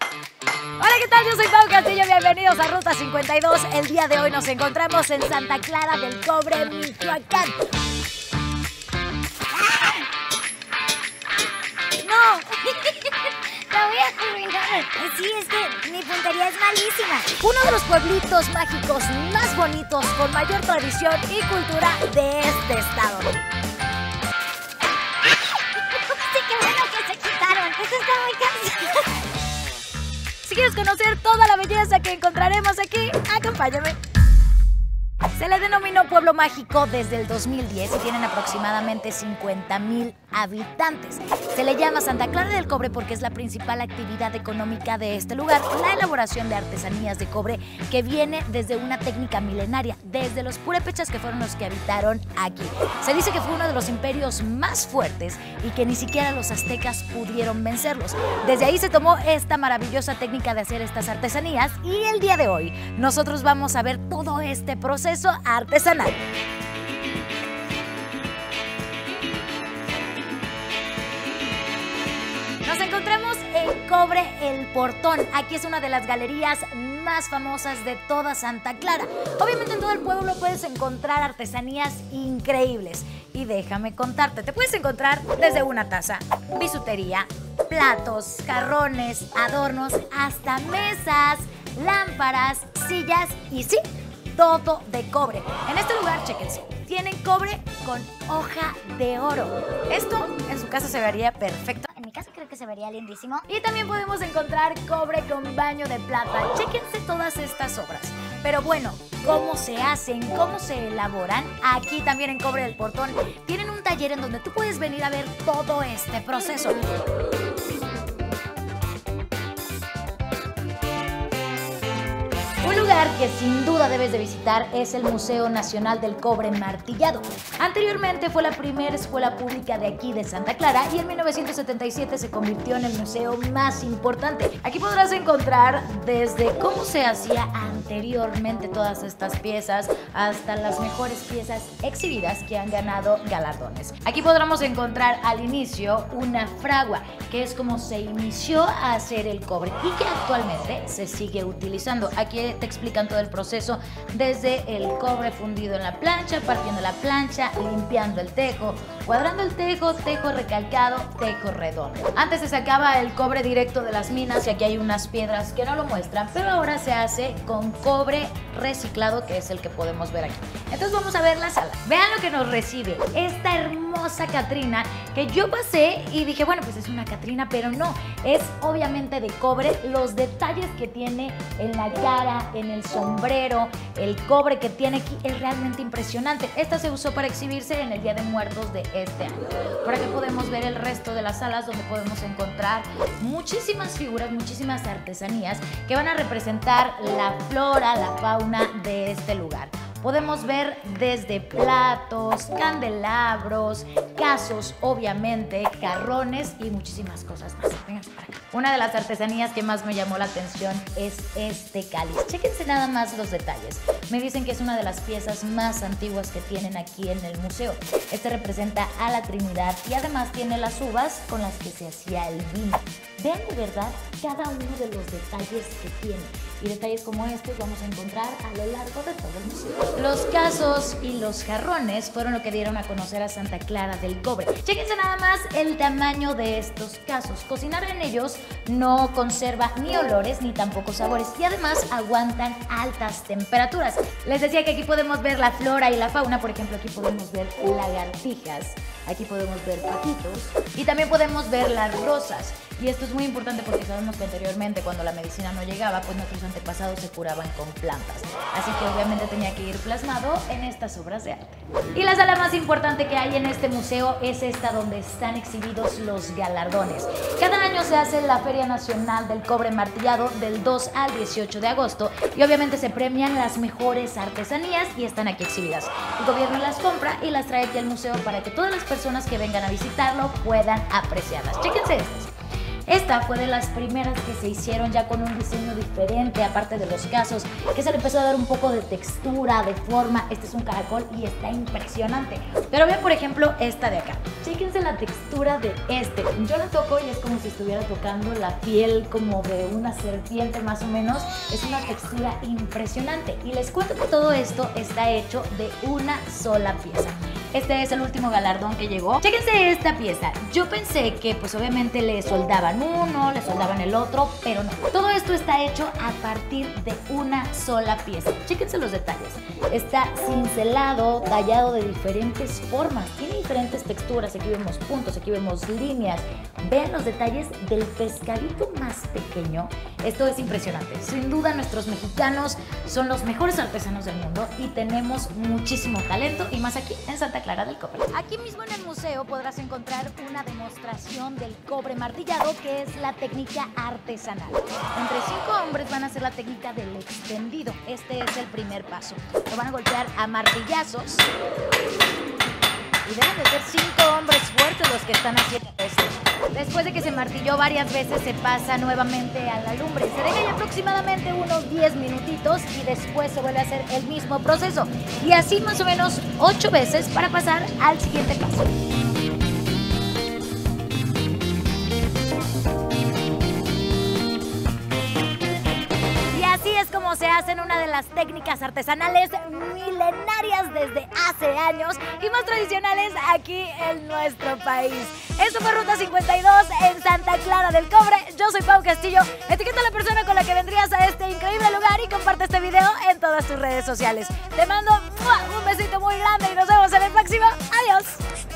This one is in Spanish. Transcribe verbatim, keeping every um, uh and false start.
Hola, ¿qué tal? Yo soy Pau Castillo, bienvenidos a Ruta cincuenta y dos. El día de hoy nos encontramos en Santa Clara del Cobre, Michoacán. ¡No! La voy a arruinar. Sí, es que mi puntería es malísima. Uno de los pueblitos mágicos más bonitos, con mayor tradición y cultura de este estado. Sí, qué bueno que se quitaron. Esto está muy cansado. Si quieres conocer toda la belleza que encontraremos aquí, acompáñame. Se le denominó Pueblo Mágico desde el dos mil diez y tienen aproximadamente cincuenta mil habitantes. Se le llama Santa Clara del Cobre porque es la principal actividad económica de este lugar, la elaboración de artesanías de cobre que viene desde una técnica milenaria, desde los purépechas que fueron los que habitaron aquí. Se dice que fue uno de los imperios más fuertes y que ni siquiera los aztecas pudieron vencerlos. Desde ahí se tomó esta maravillosa técnica de hacer estas artesanías y el día de hoy nosotros vamos a ver todo este proceso artesanal. Nos encontramos en Cobre El Portón. Aquí es una de las galerías más famosas de toda Santa Clara. Obviamente en todo el pueblo puedes encontrar artesanías increíbles. Y déjame contarte, te puedes encontrar desde una taza, bisutería, platos, jarrones, adornos, hasta mesas, lámparas, sillas y sí, todo de cobre. En este lugar, chéquense, tienen cobre con hoja de oro. Esto en su casa se vería perfecto. En mi caso creo que se vería lindísimo. Y también podemos encontrar cobre con baño de plata. Chéquense todas estas obras. Pero bueno, ¿cómo se hacen? ¿Cómo se elaboran? Aquí también en Cobre del Portón tienen un taller en donde tú puedes venir a ver todo este proceso. Un lugar que sin duda debes de visitar es el Museo Nacional del Cobre Martillado. Anteriormente fue la primera escuela pública de aquí de Santa Clara y en mil novecientos setenta y siete se convirtió en el museo más importante. Aquí podrás encontrar desde cómo se hacía anteriormente todas estas piezas hasta las mejores piezas exhibidas que han ganado galardones. Aquí podremos encontrar al inicio una fragua, que es como se inició a hacer el cobre y que actualmente se sigue utilizando. Aquí te explican todo el proceso desde el cobre fundido en la plancha, partiendo la plancha, limpiando el tejo, cuadrando el tejo, tejo recalcado, tejo redondo. Antes se sacaba el cobre directo de las minas y aquí hay unas piedras que no lo muestran, pero ahora se hace con cobre reciclado, que es el que podemos ver aquí. Entonces vamos a ver la sala. Vean lo que nos recibe esta hermosa Catrina, que yo pasé y dije, bueno, pues es una Catrina, pero no, es obviamente de cobre. Los detalles que tiene en la cara, en el sombrero, el cobre que tiene aquí es realmente impresionante. Esta se usó para exhibirse en el Día de Muertos de este año. Por aquí podemos ver el resto de las salas donde podemos encontrar muchísimas figuras, muchísimas artesanías que van a representar la flora, la fauna de este lugar. Podemos ver desde platos, candelabros, casos, obviamente, jarrones y muchísimas cosas más. Vénganse para acá. Una de las artesanías que más me llamó la atención es este cáliz. Chéquense nada más los detalles. Me dicen que es una de las piezas más antiguas que tienen aquí en el museo. Este representa a la Trinidad y además tiene las uvas con las que se hacía el vino. Vean de verdad cada uno de los detalles que tiene. Y detalles como estos vamos a encontrar a lo largo de todo el museo. Los casos y los jarrones fueron lo que dieron a conocer a Santa Clara del Cobre. Chéquense nada más el tamaño de estos casos. Cocinar en ellos no conserva ni olores ni tampoco sabores y además aguantan altas temperaturas. Les decía que aquí podemos ver la flora y la fauna. Por ejemplo, aquí podemos ver lagartijas, aquí podemos ver paquitos y también podemos ver las rosas. Y esto es muy importante porque sabemos que anteriormente, cuando la medicina no llegaba, pues nuestros antepasados se curaban con plantas. Así que obviamente tenía que ir plasmado en estas obras de arte. Y la sala más importante que hay en este museo es esta, donde están exhibidos los galardones. Cada año se hace la Feria Nacional del Cobre Martillado del dos al dieciocho de agosto y obviamente se premian las mejores artesanías y están aquí exhibidas. El gobierno las compra y las trae aquí al museo para que todas las personas que vengan a visitarlo puedan apreciarlas. Chéquense estas. Esta fue de las primeras que se hicieron ya con un diseño diferente, aparte de los casos, que se le empezó a dar un poco de textura, de forma. Este es un caracol y está impresionante. Pero vean, por ejemplo, esta de acá. Chéquense la textura de este. Yo la toco y es como si estuviera tocando la piel como de una serpiente más o menos. Es una textura impresionante. Y les cuento que todo esto está hecho de una sola pieza. Este es el último galardón que llegó. Chéquense esta pieza. Yo pensé que pues obviamente le soldaban uno, le soldaban el otro, pero no. Todo esto está hecho a partir de una sola pieza. Chéquense los detalles. Está cincelado, tallado de diferentes formas. Tiene diferentes texturas. Aquí vemos puntos, aquí vemos líneas. Vean los detalles del pescadito más pequeño. Esto es impresionante. Sin duda nuestros mexicanos son los mejores artesanos del mundo y tenemos muchísimo talento, y más aquí en Santa Clara del Cobre. Aquí mismo en el museo podrás encontrar una demostración del cobre martillado, que es la técnica artesanal. Entre cinco hombres van a hacer la técnica del extendido. Este es el primer paso. Lo van a golpear a martillazos. Y deben de ser cinco hombres fuertes los que están haciendo esto. Después de que se martilló varias veces, se pasa nuevamente a la lumbre. Se deja ahí aproximadamente unos diez minutitos y después se vuelve a hacer el mismo proceso. Y así más o menos ocho veces para pasar al siguiente paso. Así es como se hacen una de las técnicas artesanales milenarias desde hace años y más tradicionales aquí en nuestro país. Esto fue Ruta cincuenta y dos en Santa Clara del Cobre. Yo soy Pau Castillo. Etiqueta a la persona con la que vendrías a este increíble lugar y comparte este video en todas tus redes sociales. Te mando un besito muy grande y nos vemos en el próximo. Adiós.